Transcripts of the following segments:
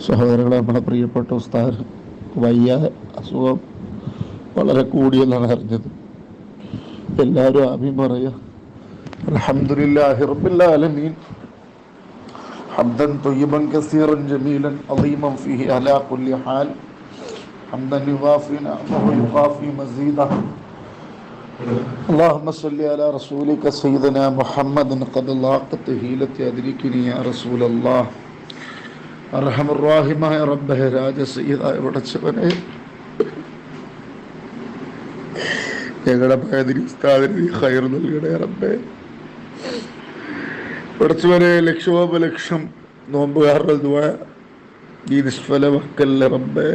സഹോദരങ്ങളെ, നമ്മുടെ പ്രിയപ്പെട്ട ഉസ്താദ് വയ്യ, അസുഖം വളരെ കൂടിയെന്നാണ് അറിഞ്ഞത്. എല്ലാവരും ആമീൻ പറയുക. അൽഹംദുലില്ലാഹി റബ്ബിൽ ആലമീൻ ഹംദൻ ത്വയ്യിബൻ കസീറൻ ജമീലൻ അളീമൻ ഫീഹി അലാ കുല്ലി ഹാൽ ഹംദൻ യുവാഫി നിഅമഹു വയുഖാഫി മസീദഹ. اللهم صل على رسولك سيدنا محمد قد لاقت هيلة أدركني يا رسول الله. അർഹമർറാഹിമായ റബ്ബേ, രാജസയ്യിദായ പടച്ചവനെ, ഞങ്ങളുടെ പയതിരി ഉസ്താദിന് നീ ഖൈർ നൽകണേ റബ്ബേ. പടച്ചവനെ, ലക്ഷോപലക്ഷം നോമ്പുകാരുടെ ദുആ നീ നിഷ്ഫലമാക്കല്ലേ റബ്ബേ.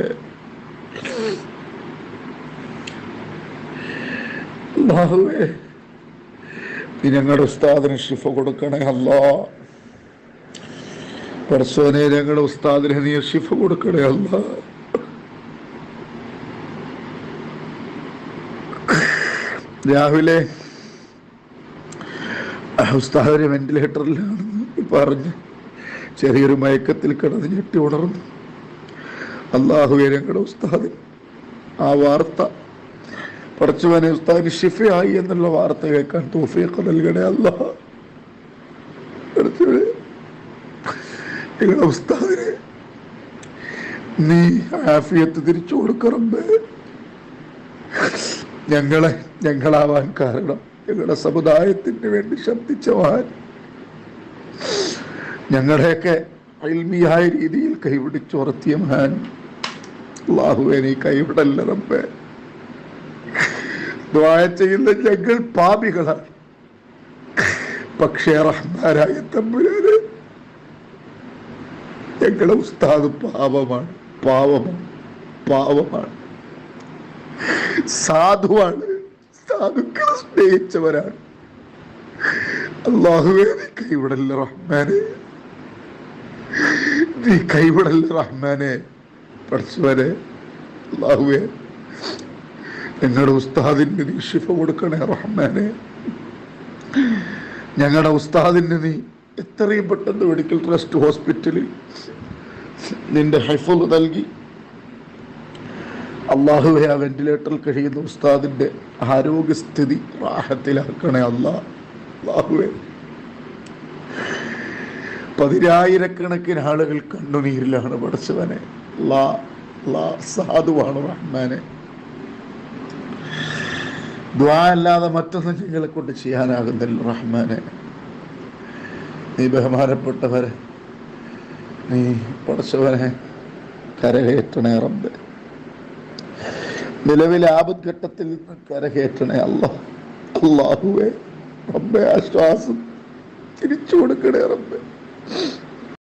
അല്ലാഹുവേ, നീ ഞങ്ങളുടെ ഉസ്താദിന് ശിഫ കൊടുക്കണേ അല്ലാ. പടച്ചവനെ, ഞങ്ങളുടെ ഉസ്താദിനെ നീ ശിഫ കൊടുക്കണേ അല്ലാ. രാവിലെ ഉസ്താദിന് വെന്റിലേറ്ററിലാണെന്ന് പറഞ്ഞ് ചെറിയൊരു മയക്കത്തിൽ കിടന്ന് ഞെട്ടി ഉണർന്നു. അല്ലാഹുവേ, ഞങ്ങളുടെ ഉസ്താദിന് ആ വാർത്ത, പടച്ചവനെ, ഉസ്താദിന് ശിഫയായി എന്നുള്ള വാർത്ത കേൾക്കാൻ തൗഫീഖ് നൽകണേ അല്ലാ. പടച്ചവനെ, ഞങ്ങളുടെ ഉസ്താദിനെ നീ ആഫിയത്ത് തിരിച്ചു കൊടുക്കറമ്പേ. ഞങ്ങളാവാൻ കാരണം ഞങ്ങളുടെ സമുദായത്തിന് വേണ്ടി ശബ്ദിച്ച മഹാൻ, ഞങ്ങളുടെയൊക്കെ ഇൽമിയായ രീതിയിൽ കൈപിടിച്ചുറത്തിയ മഹാൻ, അല്ലാഹുവേ നീ കൈവിടല്ല റബ്ബേ. ദുആ ചെയ്യുന്ന ഞങ്ങൾ പാപികളാണ്, പക്ഷേ റഹ്മാനായ തമ്പുരാനെ, ഞങ്ങളുടെ ഉസ്താദ് പാവമാണ്, പാവമാണ്, സാധുവാണ്, സാധുക്കളെ സ്നേഹിച്ചവരാണ്. അല്ലാഹുവേ നീ കൈവിടല്ല റഹ്മാനെ, നീ കൈവിടല്ല റഹ്മാനെ. പടച്ചവനെ, അല്ലാഹുവേ, ഞങ്ങളുടെ ഉസ്താദിന് നീ ശിഫ കൊടുക്കണേ റഹ്മാനെ. ഞങ്ങളുടെ ഉസ്താദിന് നീ എത്രയും പെട്ടെന്ന് മെഡിക്കൽ ട്രസ്റ്റ് ഹോസ്പിറ്റലിൽ നിന്റെ ഹിഫ്ള് നൽകി അല്ലാഹുവേ, ആ വെന്റിലേറ്ററിൽ കഴിയുന്ന ഉസ്താദിന്റെ ആരോഗ്യസ്ഥിതി റാഹത്തിലാക്കണേ അല്ലാഹുവേ. പതിനായിരക്കണക്കിന് ആളുകൾ കണ്ണുനീരിലാണ് പടച്ചവനെ. സാധുവാണ് റഹ്മാനെ. ദുആ അല്ലാതെ മറ്റൊന്നും ഞങ്ങളെ കൊണ്ട് ചെയ്യാനാകുന്നില്ല റഹ്മാനെ. നീ ബഹുമാനപ്പെട്ടവരെ നീ പടച്ചവനെ കരകയറ്റണേ റബ്ബേ. നിലവിലെ ആപത്ഘട്ടത്തിൽ നിന്ന് കരകയറ്റണേ അല്ലാഹുവേ. റബ്ബേ, ആശ്വാസം തിരിച്ചു കൊടുക്കണേ റബ്ബേ.